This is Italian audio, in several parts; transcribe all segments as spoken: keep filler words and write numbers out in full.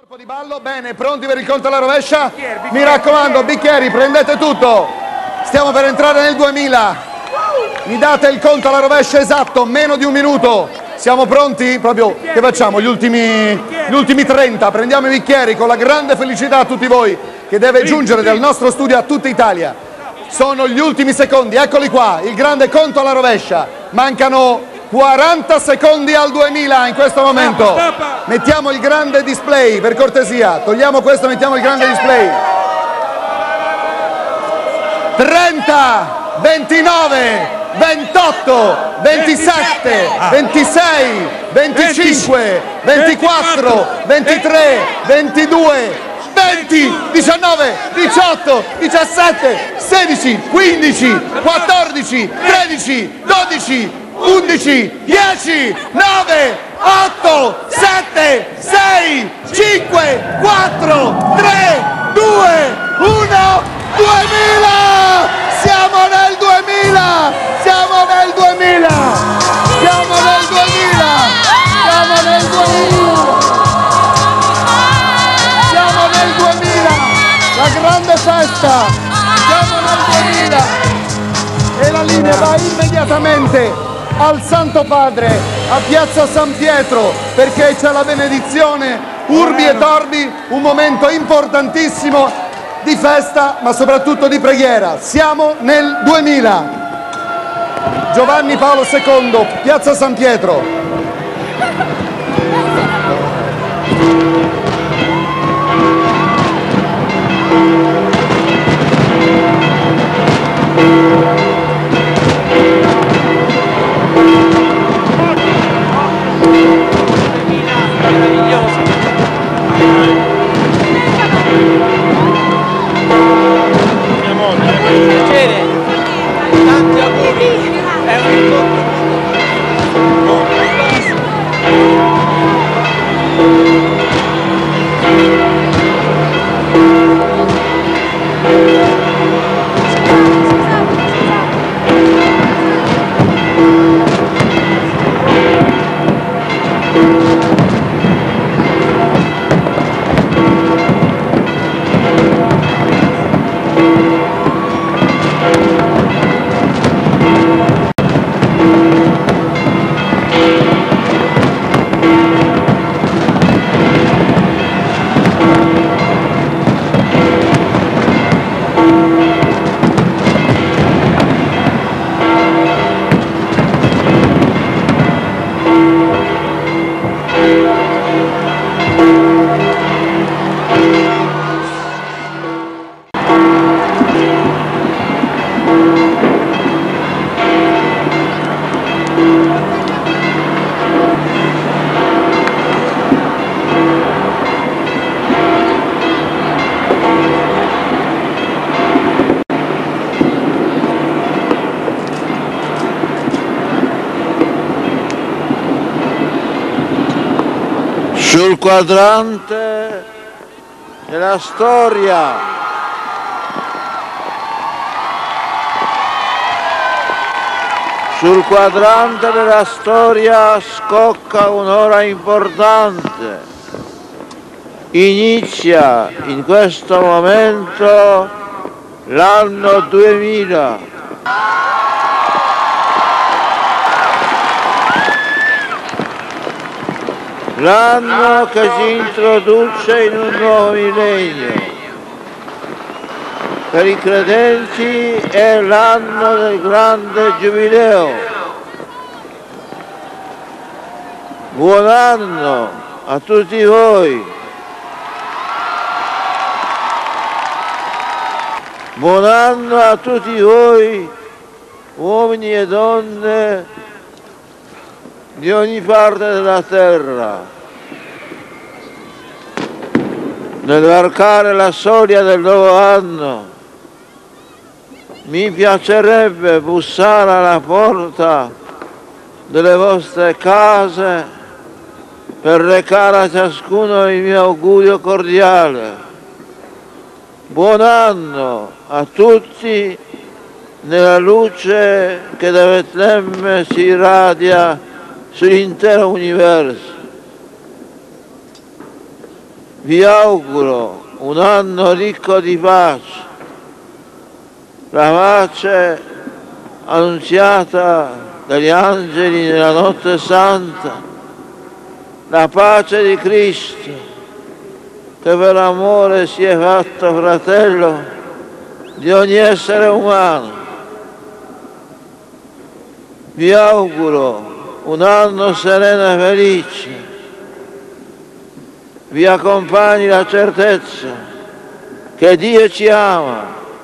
Colpo di ballo, bene, pronti per il conto alla rovescia? Mi raccomando, bicchieri, prendete tutto. Stiamo per entrare nel duemila. Mi date il conto alla rovescia esatto, meno di un minuto. Siamo pronti? Proprio, che facciamo? Gli ultimi, gli ultimi trenta. Prendiamo i bicchieri con la grande felicità a tutti voi che deve giungere dal nostro studio a tutta Italia. Sono gli ultimi secondi, eccoli qua, il grande conto alla rovescia. Mancano quaranta secondi al duemila in questo momento. Mettiamo il grande display, per cortesia. Togliamo questo, mettiamo il grande display. trenta, ventinove, ventotto, ventisette, ventisei, venticinque, ventiquattro, ventitré, ventidue, venti, diciannove, diciotto, diciassette, sedici, quindici, quattordici, tredici, dodici, undici, dieci, nove, otto, sette, sei, cinque, quattro, tre, due, uno, duemila! Siamo nel duemila! Siamo nel duemila! Siamo nel duemila! Siamo nel duemila! Siamo nel duemila! La grande festa! Siamo nel duemila! E la linea va immediatamente al Santo Padre, a Piazza San Pietro, perché c'è la benedizione Urbi et Orbi, un momento importantissimo di festa, ma soprattutto di preghiera. Siamo nel duemila. Giovanni Paolo secondo, Piazza San Pietro. Tanti auguri, è un incontro. Sul quadrante della storia sul quadrante della storia scocca un'ora importante. Inizia in questo momento l'anno duemila. L'anno che si introduce in un nuovo millennio. Per i credenti è l'anno del grande giubileo. Buon anno a tutti voi. Buon anno a tutti voi, uomini e donne di ogni parte della terra. Nel varcare la soglia del nuovo anno mi piacerebbe bussare alla porta delle vostre case per recare a ciascuno il mio augurio cordiale. Buon anno a tutti nella luce che da Betlemme si irradia sull'intero universo. vi auguro un anno ricco di pace, la pace annunziata dagli angeli nella notte santa, la pace di Cristo, che per amore si è fatto fratello di ogni essere umano. Vi auguro un anno sereno e felice, vi accompagni la certezza che Dio ci ama.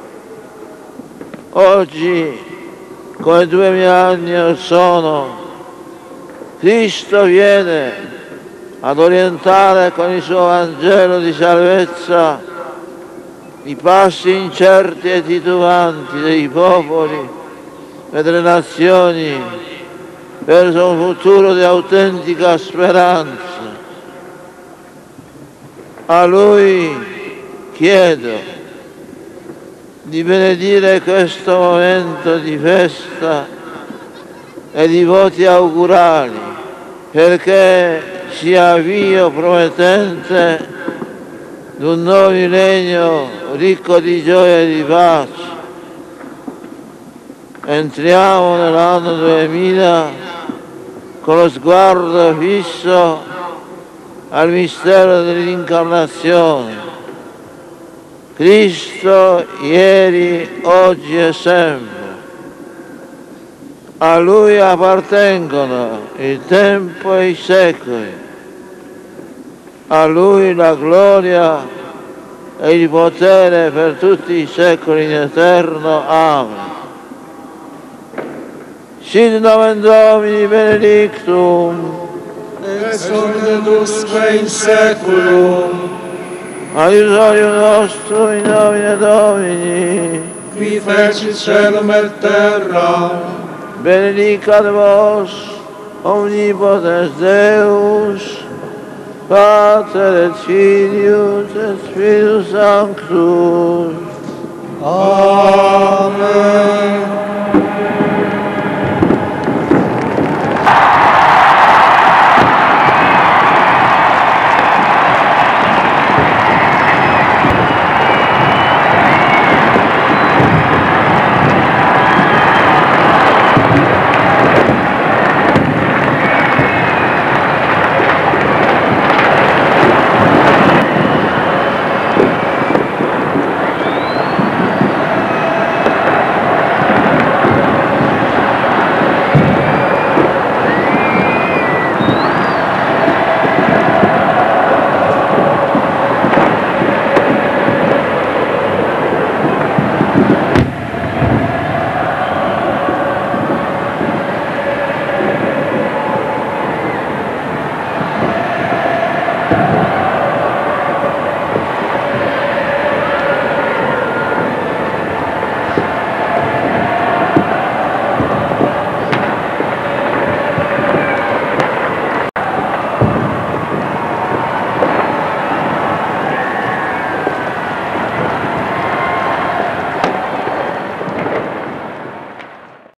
Oggi, come duemila anni or sono, Cristo viene ad orientare con il suo Vangelo di salvezza i passi incerti e titubanti dei popoli e delle nazioni verso un futuro di autentica speranza. A Lui chiedo di benedire questo momento di festa e di voti augurali, perché sia avvio promettente di un nuovo millennio ricco di gioia e di pace. Entriamo nell'anno duemila con lo sguardo fisso al mistero dell'incarnazione. Cristo ieri, oggi e sempre. A Lui appartengono il tempo e i secoli. A Lui la gloria e il potere per tutti i secoli in eterno. Amen. Sit nomen Domini benedictum, ex hoc usque in seculum, aiutorium nostrum in nomine Domini, qui fecit celum et terra, benedicat vos omnipotens Deus, Pater et Filius et Spiritus Sanctus. Amen.